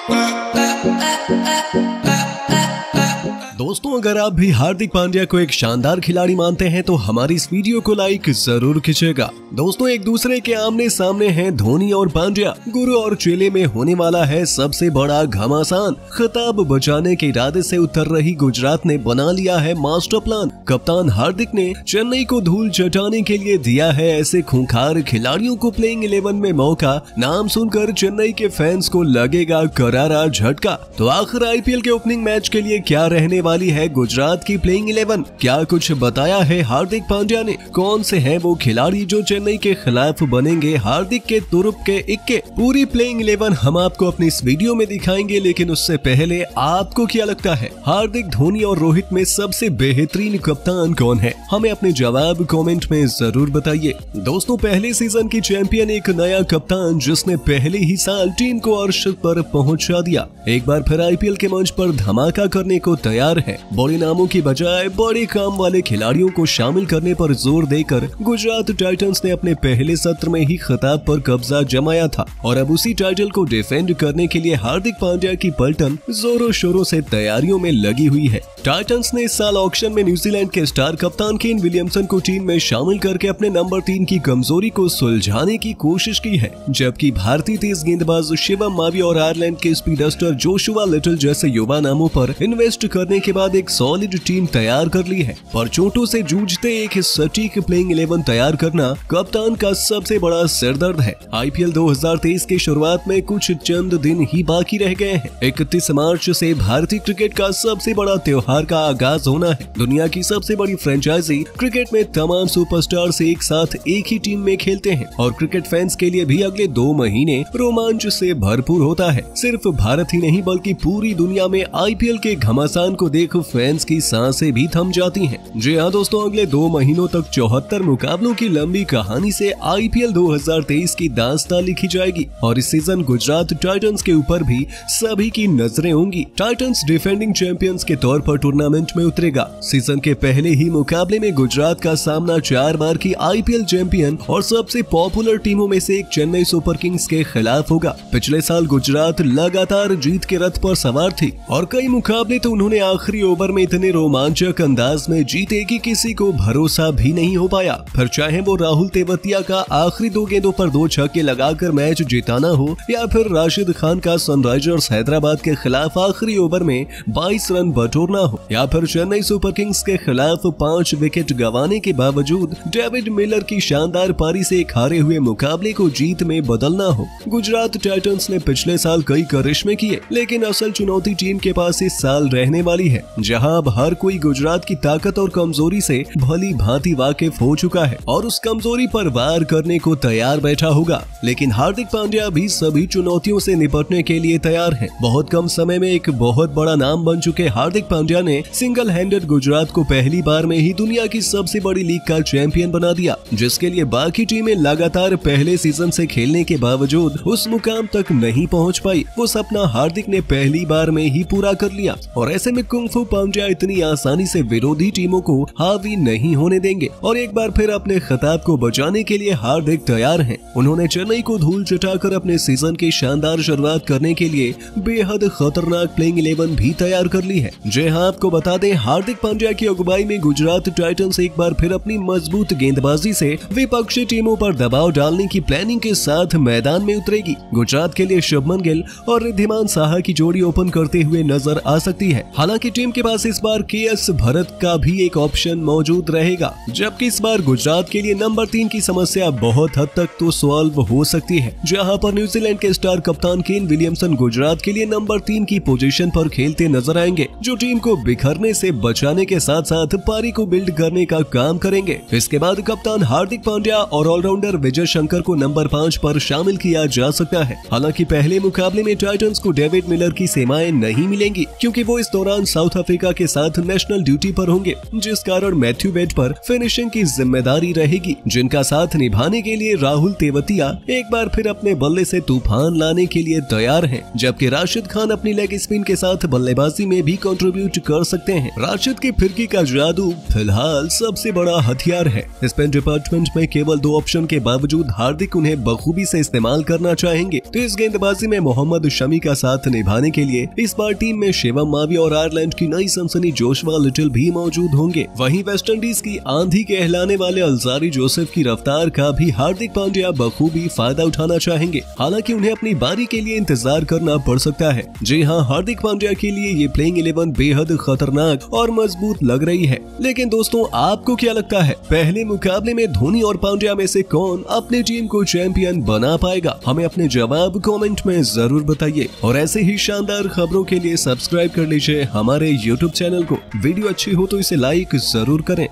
दोस्तों, अगर आप भी हार्दिक पांड्या को एक शानदार खिलाड़ी मानते हैं तो हमारी इस वीडियो को लाइक जरूर कीजिएगा। दोस्तों, एक दूसरे के आमने सामने हैं धोनी और पांड्या। गुरु और चेले में होने वाला है सबसे बड़ा घमासान। खिताब बचाने के इरादे से उतर रही गुजरात ने बना लिया है मास्टर प्लान। कप्तान हार्दिक ने चेन्नई को धूल चटाने के लिए दिया है ऐसे खूंखार खिलाड़ियों को प्लेइंग 11 में मौका। नाम सुनकर चेन्नई के फैंस को लगेगा करारा झटका। तो आखिर आईपीएल के ओपनिंग मैच के लिए क्या रहने वाली है गुजरात की प्लेइंग 11? क्या कुछ बताया है हार्दिक पांड्या ने? कौन से हैं वो खिलाड़ी जो चेन्नई के खिलाफ बनेंगे हार्दिक के तुरुप के इक्के? पूरी प्लेइंग 11 हम आपको अपनी इस वीडियो में दिखाएंगे, लेकिन उससे पहले आपको क्या लगता है हार्दिक, धोनी और रोहित में सबसे बेहतरीन कप्तान कौन है? हमें अपने जवाब कमेंट में जरूर बताइए। दोस्तों, पहले सीजन की चैंपियन एक नया कप्तान जिसने पहले ही साल टीम को अर्श पर पहुंचा दिया, एक बार फिर आईपीएल के मंच पर धमाका करने को तैयार है। बड़े नामों की बजाय बड़े काम वाले खिलाड़ियों को शामिल करने पर जोर देकर गुजरात टाइटंस ने अपने पहले सत्र में ही खिताब पर कब्जा जमाया था और अब उसी टाइटल को डिफेंड करने के लिए हार्दिक पांड्या की पलटन जोरों शोरों से तैयारियों में लगी हुई है। टाइटंस ने इस साल ऑक्शन में न्यूजीलैंड के स्टार कप्तान केन विलियमसन को टीम में शामिल करके अपने नंबर 3 की कमजोरी को सुलझाने की कोशिश की है, जबकि भारतीय तेज गेंदबाज शिवम मावी और आयरलैंड के स्पीडस्टर जोशुआ लिटिल जैसे युवा नामों पर इन्वेस्ट करने के बाद एक सॉलिड टीम तैयार कर ली है। पर चोटों से जूझते एक सटीक प्लेइंग 11 तैयार करना कप्तान का सबसे बड़ा सिरदर्द है। आईपीएल 2023 की शुरुआत में कुछ चंद दिन ही बाकी रह गए हैं। 31 मार्च से भारतीय क्रिकेट का सबसे बड़ा त्योहार का आगाज होना है। दुनिया की सबसे बड़ी फ्रेंचाइजी क्रिकेट में तमाम सुपरस्टार्स एक साथ एक ही टीम में खेलते हैं और क्रिकेट फैंस के लिए भी अगले 2 महीने रोमांच से भरपूर होता है। सिर्फ भारत ही नहीं बल्कि पूरी दुनिया में आईपीएल के घमासान को देख फैंस की सांसें भी थम जाती हैं। जी हाँ दोस्तों, अगले 2 महीनों तक 74 मुकाबलों की लंबी कहानी से आईपीएल 2023 की दास्तां लिखी जाएगी और इस सीजन गुजरात टाइटंस के ऊपर भी सभी की नजरें होंगी। टाइटंस डिफेंडिंग चैंपियंस के तौर पर टूर्नामेंट में उतरेगा। सीजन के पहले ही मुकाबले में गुजरात का सामना 4 बार की आईपीएल चैंपियन और सबसे पॉपुलर टीमों में से एक चेन्नई सुपर किंग्स के खिलाफ होगा। पिछले साल गुजरात लगातार जीत के रथ पर सवार थी और कई मुकाबले तो उन्होंने आखिरी ओवर में इतने रोमांचक अंदाज में जीते कि किसी को भरोसा भी नहीं हो पाया। फिर चाहे वो राहुल तेवतिया का आखिरी 2 गेंदों पर 2 छक्के लगाकर मैच जिताना हो या फिर राशिद खान का सनराइजर्स हैदराबाद के खिलाफ आखिरी ओवर में 22 रन बटोरना हो या फिर चेन्नई सुपर किंग्स के खिलाफ 5 विकेट गंवाने के बावजूद डेविड मिलर की शानदार पारी से एक हारे हुए मुकाबले को जीत में बदलना हो। गुजरात टाइटंस ने पिछले साल कई करिश्मे किए, लेकिन असल चुनौती टीम के पास इस साल रहने वाली है, जहां अब हर कोई गुजरात की ताकत और कमजोरी से भली भांति वाकिफ हो चुका है और उस कमजोरी पर वार करने को तैयार बैठा होगा। लेकिन हार्दिक पांड्या भी सभी चुनौतियों से निपटने के लिए तैयार है। बहुत कम समय में एक बहुत बड़ा नाम बन चुके हार्दिक पांड्या ने सिंगल हैंडेड गुजरात को पहली बार में ही दुनिया की सबसे बड़ी लीग का चैंपियन बना दिया, जिसके लिए बाकी टीमें लगातार पहले सीजन से खेलने के बावजूद उस मुकाम तक नहीं पहुंच पाई। वो सपना हार्दिक ने पहली बार में ही पूरा कर लिया और ऐसे में कुंफू पांड्या इतनी आसानी से विरोधी टीमों को हावी नहीं होने देंगे और एक बार फिर अपने खिताब को बचाने के लिए हार्दिक तैयार हैं। उन्होंने चेन्नई को धूल चटाकर अपने सीजन की शानदार शुरुआत करने के लिए बेहद खतरनाक प्लेइंग 11 भी तैयार कर ली है। जी हाँ, आपको बता दें, हार्दिक पांड्या की अगुवाई में गुजरात टाइटंस एक बार फिर अपनी मजबूत गेंदबाजी से विपक्षी टीमों पर दबाव डालने की प्लानिंग के साथ मैदान में उतरेगी। गुजरात के लिए शुभमन गिल और रिद्धिमान साहा की जोड़ी ओपन करते हुए नजर आ सकती है। हालांकि टीम के पास इस बार केएस भरत का भी एक ऑप्शन मौजूद रहेगा, जबकि इस बार गुजरात के लिए नंबर 3 की समस्या बहुत हद तक तो सॉल्व हो सकती है, जहां पर न्यूजीलैंड के स्टार कप्तान केन विलियमसन गुजरात के लिए नंबर 3 की पोजीशन पर खेलते नजर आएंगे, जो टीम को बिखरने से बचाने के साथ साथ पारी को बिल्ड करने का काम करेंगे। इसके बाद कप्तान हार्दिक पांड्या और ऑलराउंडर विजय शंकर को नंबर 5 पर शामिल किया जा सकता है। हालांकि पहले मुकाबले में टाइटंस को डेविड मिलर की सेवाएं नहीं मिलेंगी, क्योंकि वो इस दौरान साउथ साउथ अफ्रीका के साथ नेशनल ड्यूटी पर होंगे, जिस कारण मैथ्यू वेड पर फिनिशिंग की जिम्मेदारी रहेगी, जिनका साथ निभाने के लिए राहुल तेवतिया एक बार फिर अपने बल्ले से तूफान लाने के लिए तैयार हैं, जबकि राशिद खान अपनी लेग स्पिन के साथ बल्लेबाजी में भी कंट्रीब्यूट कर सकते हैं। राशिद की फिरकी का जादू फिलहाल सबसे बड़ा हथियार है। स्पिन डिपार्टमेंट में केवल 2 ऑप्शन के बावजूद हार्दिक उन्हें बखूबी से इस्तेमाल करना चाहेंगे। तो इस गेंदबाजी में मोहम्मद शमी का साथ निभाने के लिए इस बार टीम में शिवम मावी और आयरलैंड की नई सनसनी जोशुआ लिटिल भी मौजूद होंगे। वहीं वेस्टइंडीज की आंधी कहलाने वाले अल्जारी जोसेफ की रफ्तार का भी हार्दिक पांड्या बखूबी फायदा उठाना चाहेंगे। हालांकि उन्हें अपनी बारी के लिए इंतजार करना पड़ सकता है। जी हां, हार्दिक पांड्या के लिए ये प्लेइंग 11 बेहद खतरनाक और मजबूत लग रही है। लेकिन दोस्तों, आपको क्या लगता है, पहले मुकाबले में धोनी और पांड्या में से कौन अपनी टीम को चैंपियन बना पाएगा? हमें अपने जवाब कमेंट में जरूर बताइए और ऐसे ही शानदार खबरों के लिए सब्सक्राइब कर लीजिए हमारे YouTube चैनल को। वीडियो अच्छी हो तो इसे लाइक जरूर करें।